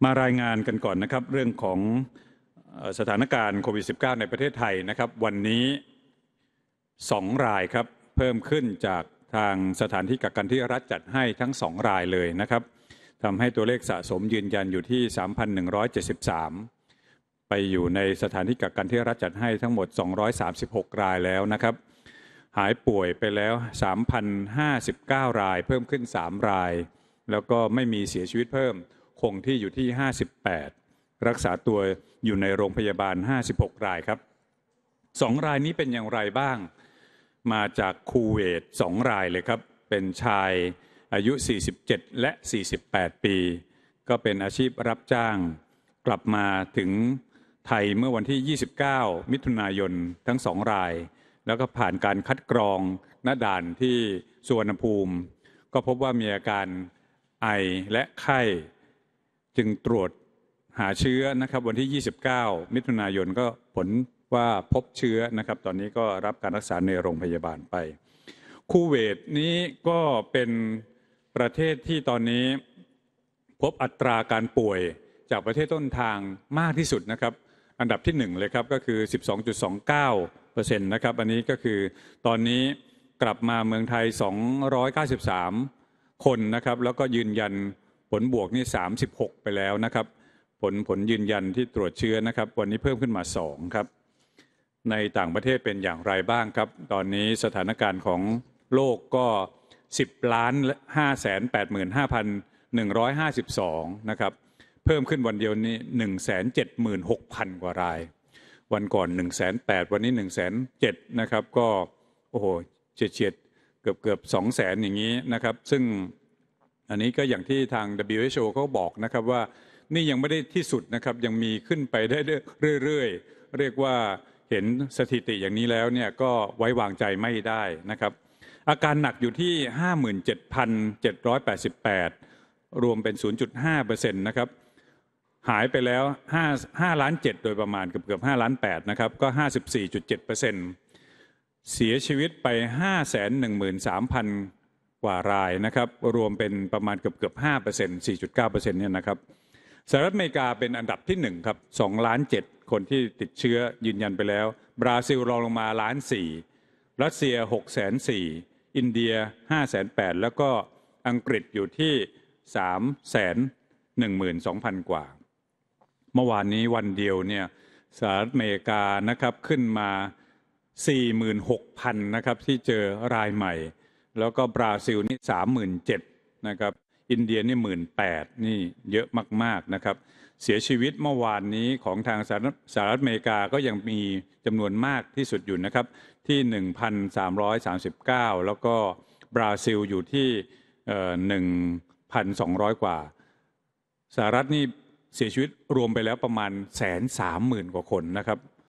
มารายงานกันก่อนนะครับเรื่องของสถานการณ์โควิด -19 ในประเทศไทยนะครับวันนี้2 รายครับเพิ่มขึ้นจากทางสถานที่กักกันที่รัฐจัดให้ทั้ง2 รายเลยนะครับทำให้ตัวเลขสะสมยืนยันอยู่ที่ 3,173 ไปอยู่ในสถานที่กักกันที่รัฐจัดให้ทั้งหมด236 รายแล้วนะครับหายป่วยไปแล้ว 3,059 รายเพิ่มขึ้น3 รายแล้วก็ไม่มีเสียชีวิตเพิ่มคงที่อยู่ที่58รักษาตัวอยู่ในโรงพยาบาล56 รายครับ2 รายนี้เป็นอย่างไรบ้างมาจากคูเวต2 รายเลยครับเป็นชายอายุ47และ48 ปีก็เป็นอาชีพรับจ้างกลับมาถึงไทยเมื่อวันที่29มิถุนายนทั้ง2 รายแล้วก็ผ่านการคัดกรองณด่านที่สุวรรณภูมิก็พบว่ามีอาการไอและไข้จึงตรวจหาเชื้อนะครับวันที่29มิถุนายนก็ผลว่าพบเชื้อนะครับตอนนี้ก็รับการรักษาในโรงพยาบาลไปคูเวตนี้ก็เป็นประเทศที่ตอนนี้พบอัตราการป่วยจากประเทศต้นทางมากที่สุดนะครับอันดับที่1เลยครับก็คือ 12.29% นะครับอันนี้ก็คือตอนนี้กลับมาเมืองไทย293 คนนะครับแล้วก็ยืนยันผลบวกนี่36ไปแล้วนะครับผลยืนยันที่ตรวจเชื้อนะครับวันนี้เพิ่มขึ้นมา2ครับในต่างประเทศเป็นอย่างไรบ้างครับตอนนี้สถานการณ์ของโลกก็10,585,152 นะครับเพิ่มขึ้นวันเดียวนี้ 176,000 กว่ารายวันก่อน 108,000 วันนี้ 107,000 นะครับก็โอ้โหเฉียดเกือบ 200,000 อย่างนี้นะครับซึ่งอันนี้ก็อย่างที่ทาง WHO เขาบอกนะครับว่านี่ยังไม่ได้ที่สุดนะครับยังมีขึ้นไปได้เรื่อยๆเรียกว่าเห็นสถิติอย่างนี้แล้วเนี่ยก็ไว้วางใจไม่ได้นะครับอาการหนักอยู่ที่ 57,788 รวมเป็น 0.5% นะครับหายไปแล้ว5 ล้าน 7โดยประมาณเกือบ5 ล้าน 8นะครับก็ 54.7% เสียชีวิตไป 513,000 กว่ารายนะครับรวมเป็นประมาณเกือบ 5% 4.9% เนี่ยนะครับสหรัฐอเมริกาเป็นอันดับที่1ครับ2 ล้าน 7คนที่ติดเชื้อยืนยันไปแล้วบราซิลรองลงมา1 ล้าน 4รัสเซีย604,000อินเดีย508,000แล้วก็อังกฤษอยู่ที่312,000 กว่าเมื่อวานนี้วันเดียวเนี่ยสหรัฐอเมริกานะครับขึ้นมา 46,000 นะครับที่เจอรายใหม่แล้วก็บราซิลนี่ 37,000 นะครับอินเดียนี่ 18,000 นี่เยอะมากๆนะครับเสียชีวิตเมื่อวานนี้ของทางสหรัฐอเมริกาก็ยังมีจำนวนมากที่สุดอยู่นะครับที่ 1,339 แล้วก็บราซิลอยู่ที่1,200 กว่าสหรัฐนี่เสียชีวิตรวมไปแล้วประมาณ 130,000 กว่าคนนะครับ